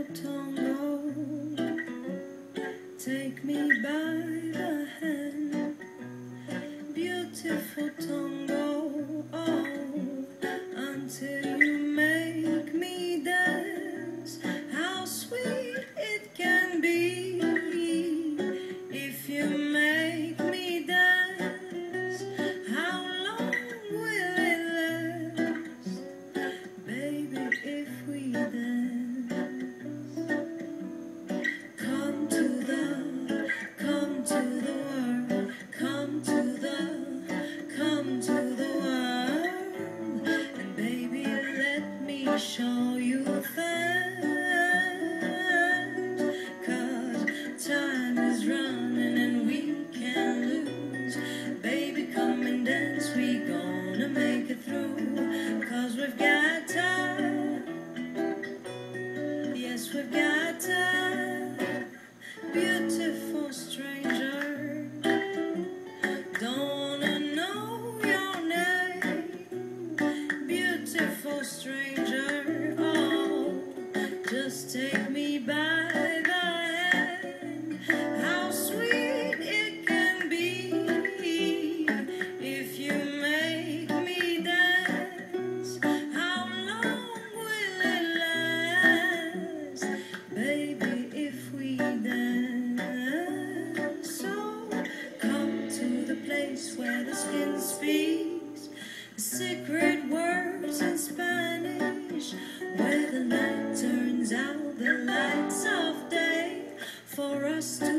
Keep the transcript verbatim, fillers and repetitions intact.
tango. Take me by the hand, beautiful tango. Oh, until you make me dance. How sweet it can be if you make me dance. How long will it last, baby, if we dance? Come to the, come to the world, come to the, come to the world, and baby, let me show you things, 'cause time is running and we can't lose. Baby, come and dance, we gonna make it through, 'cause we've got time, yes, we've got time. Beautiful stranger, don't wanna know your name. Beautiful stranger, oh, just take me by the hand. How sweet it can be if you make me dance. How long will it last, baby, if we dance? So come to the place where the skin speaks secret words in Spanish, where the night turns out the lights of day for us to